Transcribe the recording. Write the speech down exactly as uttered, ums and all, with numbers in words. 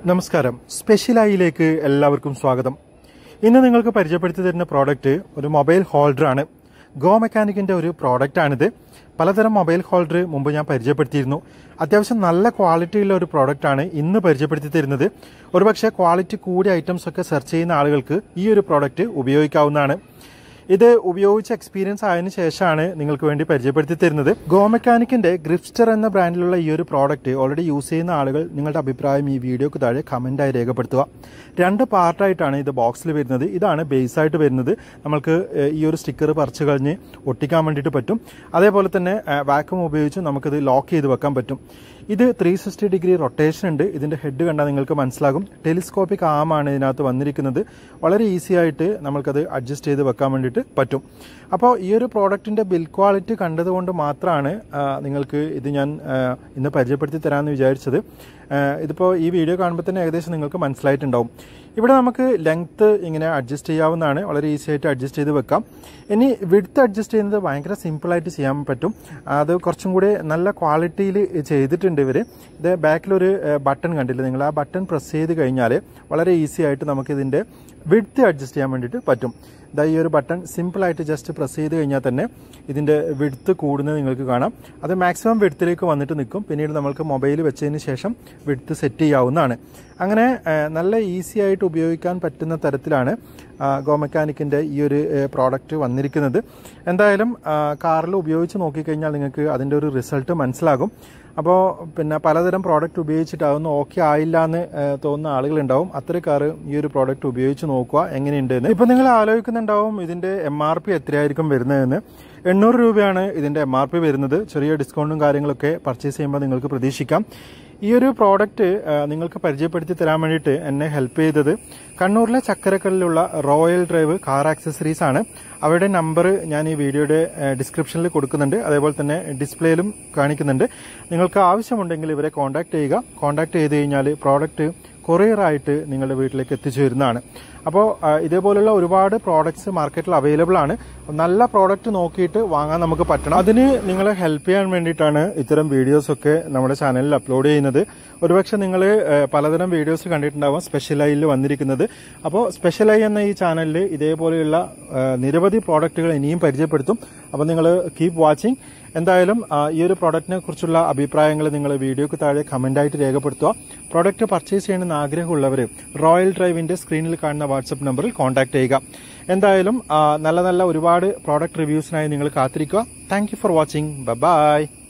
നമസ്കാരം, സ്പെഷ്യലായിലേക്ക് എല്ലാവർക്കും സ്വാഗതം. ഇന്ന് നിങ്ങൾക്ക് പരിചയപ്പെടുത്തി തരുന്ന പ്രോഡക്റ്റ് ഒരു മൊബൈൽ ഹോൾഡറാണ്. ഗോ മെക്കാനിക്കിൻ്റെ ഒരു പ്രോഡക്റ്റാണിത്. പലതരം മൊബൈൽ ഹോൾഡർ മുമ്പ് ഞാൻ പരിചയപ്പെടുത്തിയിരുന്നു. അത്യാവശ്യം നല്ല ക്വാളിറ്റിയുള്ള ഒരു പ്രോഡക്റ്റാണ് ഇന്ന് പരിചയപ്പെടുത്തി തരുന്നത്. ഒരുപക്ഷെ ക്വാളിറ്റി കൂടിയ ഐറ്റംസ് ഒക്കെ സെർച്ച് ചെയ്യുന്ന ആളുകൾക്ക് ഈ ഒരു പ്രോഡക്റ്റ് ഉപയോഗിക്കാവുന്നതാണ്. ഇത് ഉപയോഗിച്ച എക്സ്പീരിയൻസ് ആയതിനു ശേഷമാണ് നിങ്ങൾക്ക് വേണ്ടി പരിചയപ്പെടുത്തി തരുന്നത്. ഗോ മെക്കാനിക്കിന്റെ ഗ്രിപ്സ്റ്റർ എന്ന ബ്രാൻഡിലുള്ള ഈ ഒരു പ്രോഡക്റ്റ് ഓൾറെഡി യൂസ് ചെയ്യുന്ന ആളുകൾ നിങ്ങളുടെ അഭിപ്രായം ഈ വീഡിയോക്ക് താഴെ കമന്റായി രേഖപ്പെടുത്തുക. രണ്ട് പാർട്ടായിട്ടാണ് ഇത് ബോക്സിൽ വരുന്നത്. ഇതാണ് ബേസ് ആയിട്ട് വരുന്നത്. നമുക്ക് ഈ ഒരു സ്റ്റിക്കർ പറിച്ചു കഴിഞ്ഞ് ഒട്ടിക്കാൻ വേണ്ടിയിട്ട് പറ്റും. അതേപോലെ തന്നെ വാക്യൂം ഉപയോഗിച്ച് നമുക്കിത് ലോക്ക് ചെയ്ത് വെക്കാൻ പറ്റും. ഇത് ത്രീ സിക്സ്റ്റി ഡിഗ്രി റൊട്ടേഷൻ ഉണ്ട്. ഇതിന്റെ ഹെഡ് കണ്ടാൽ നിങ്ങൾക്ക് മനസ്സിലാകും. ടെലിസ്കോപ്പിക് ആമാണ് ഇതിനകത്ത് വന്നിരിക്കുന്നത്. വളരെ ഈസി ആയിട്ട് നമുക്കത് അഡ്ജസ്റ്റ് ചെയ്ത് വെക്കാൻ വേണ്ടിയിട്ട് പറ്റും. അപ്പോൾ ഈ ഒരു പ്രോഡക്റ്റിന്റെ ബിൽ ക്വാളിറ്റി കണ്ടതുകൊണ്ട് മാത്രമാണ് നിങ്ങൾക്ക് ഇത് ഞാൻ ഇന്ന് പരിചയപ്പെടുത്തി തരാമെന്ന് വിചാരിച്ചത്. ഇതിപ്പോൾ ഈ വീഡിയോ കാണുമ്പോൾ തന്നെ ഏകദേശം നിങ്ങൾക്ക് മനസ്സിലായിട്ടുണ്ടാവും. ഇവിടെ നമുക്ക് ലെങ്ത്ത് ഇങ്ങനെ അഡ്ജസ്റ്റ് ചെയ്യാവുന്നതാണ്. വളരെ ഈസി ആയിട്ട് അഡ്ജസ്റ്റ് ചെയ്ത് വെക്കാം. ഇനി വിഡ്ത്ത് അഡ്ജസ്റ്റ് ചെയ്യുന്നത് ഭയങ്കര സിമ്പിളായിട്ട് ചെയ്യാൻ പറ്റും. അത് കുറച്ചും കൂടി നല്ല ക്വാളിറ്റിയിൽ ചെയ്തിട്ടുണ്ട് ഇവർ. ഇത് ബാക്കിലൊരു ബട്ടൺ കണ്ടില്ല നിങ്ങൾ? ആ ബട്ടൺ പ്രസ് ചെയ്ത് കഴിഞ്ഞാൽ വളരെ ഈസി ആയിട്ട് നമുക്കിതിൻ്റെ വിഡ്ത്ത് അഡ്ജസ്റ്റ് ചെയ്യാൻ വേണ്ടിയിട്ട് പറ്റും. ഇതാ ഈ ഒരു ബട്ടൺ സിമ്പിളായിട്ട് ജസ്റ്റ് പ്രസ് ചെയ്ത് കഴിഞ്ഞാൽ തന്നെ ഇതിൻ്റെ വിഡ്ത്ത് കൂടുന്നത് നിങ്ങൾക്ക് കാണാം. അത് മാക്സിമം വിഡ്ത്തിലേക്ക് വന്നിട്ട് നിൽക്കും. പിന്നീട് നമുക്ക് മൊബൈൽ വെച്ചതിന് ശേഷം വിഡ്ത്ത് സെറ്റ് ചെയ്യാവുന്നതാണ്. അങ്ങനെ നല്ല ഈസി ആയിട്ട് ഉപയോഗിക്കാൻ പറ്റുന്ന തരത്തിലാണ് ഗോ മെക്കാനിക്കിൻ്റെ ഈ ഒരു പ്രോഡക്റ്റ് വന്നിരിക്കുന്നത്. എന്തായാലും കാറിൽ ഉപയോഗിച്ച് നോക്കിക്കഴിഞ്ഞാൽ നിങ്ങൾക്ക് അതിൻ്റെ ഒരു റിസൾട്ട് മനസ്സിലാകും. അപ്പോൾ പിന്നെ പലതരം പ്രോഡക്റ്റ് ഉപയോഗിച്ചിട്ടാവുന്ന ഓക്കെ ആയില്ല എന്ന് തോന്നുന്ന ആളുകളുണ്ടാവും. അത്തരക്കാർ ഈ ഒരു പ്രോഡക്റ്റ് ഉപയോഗിച്ച് നോക്കുക എങ്ങനെയുണ്ടെന്ന്. ഇപ്പം നിങ്ങൾ ആലോചിക്കുന്നുണ്ടാവും ഇതിൻ്റെ എം ആർ പി എത്രയായിരിക്കും വരുന്നതെന്ന്. എണ്ണൂറ് രൂപയാണ് ഇതിൻ്റെ എം ആർ പി വരുന്നത്. ചെറിയ ഡിസ്കൗണ്ടും കാര്യങ്ങളൊക്കെ പർച്ചേസ് ചെയ്യുമ്പോൾ നിങ്ങൾക്ക് പ്രതീക്ഷിക്കാം. ഈ ഒരു പ്രോഡക്റ്റ് നിങ്ങൾക്ക് പരിചയപ്പെടുത്തി തരാൻ വേണ്ടിയിട്ട് എന്നെ ഹെൽപ്പ് ചെയ്തത് കണ്ണൂരിലെ ചക്കരക്കല്ലിലുള്ള റോയൽ ഡ്രൈവ് കാർ ആക്സസറീസ് ആണ്. അവരുടെ നമ്പർ ഞാൻ ഈ വീഡിയോയുടെ ഡിസ്ക്രിപ്ഷനിൽ കൊടുക്കുന്നുണ്ട്. അതേപോലെ തന്നെ ഡിസ്പ്ലേയിലും കാണിക്കുന്നുണ്ട്. നിങ്ങൾക്ക് ആവശ്യമുണ്ടെങ്കിൽ ഇവരെ കോൺടാക്ട് ചെയ്യുക. കോൺടാക്ട് ചെയ്ത് കഴിഞ്ഞാൽ പ്രോഡക്റ്റ് കൊറിയറായിട്ട് നിങ്ങളുടെ വീട്ടിലേക്ക് എത്തിച്ചു വരുന്നതാണ്. അപ്പോൾ ഇതേപോലുള്ള ഒരുപാട് പ്രോഡക്ട്സ് മാർക്കറ്റിൽ അവൈലബിൾ ആണ്. നല്ല പ്രോഡക്റ്റ് നോക്കിയിട്ട് വാങ്ങാൻ നമുക്ക് പറ്റണം. അതിന് നിങ്ങളെ ഹെൽപ്പ് ചെയ്യാൻ വേണ്ടിയിട്ടാണ് ഇത്തരം വീഡിയോസൊക്കെ നമ്മുടെ ചാനലിൽ അപ്ലോഡ് ചെയ്യുന്നത്. ഒരുപക്ഷെ നിങ്ങൾ പലതരം വീഡിയോസ് കണ്ടിട്ടുണ്ടാവും സ്പെഷ്യലായിൽ വന്നിരിക്കുന്നത്. അപ്പോൾ സ്പെഷ്യലായി എന്ന ഈ ചാനലിൽ ഇതേപോലെയുള്ള നിരവധി പ്രോഡക്റ്റുകൾ ഇനിയും പരിചയപ്പെടുത്തും. അപ്പോൾ നിങ്ങൾ കീപ് വാച്ചിങ്. എന്തായാലും ഈ ഒരു പ്രോഡക്റ്റിനെ കുറിച്ചുള്ള അഭിപ്രായങ്ങൾ നിങ്ങൾ വീഡിയോക്ക് താഴെ കമന്റായിട്ട് രേഖപ്പെടുത്തുക. പ്രോഡക്റ്റ് പർച്ചേസ് ചെയ്യണമെന്ന് ആഗ്രഹമുള്ളവർ റോയൽ ഡ്രൈവിന്റെ സ്ക്രീനിൽ കാണുന്ന വാട്സ്ആപ്പ് നമ്പറിൽ കോൺടാക്ട് ചെയ്യുക. എന്തായാലും നല്ല നല്ല ഒരുപാട് പ്രോഡക്റ്റ് റിവ്യൂസിനായി നിങ്ങൾ കാത്തിരിക്കുക. Thank you for watching. By.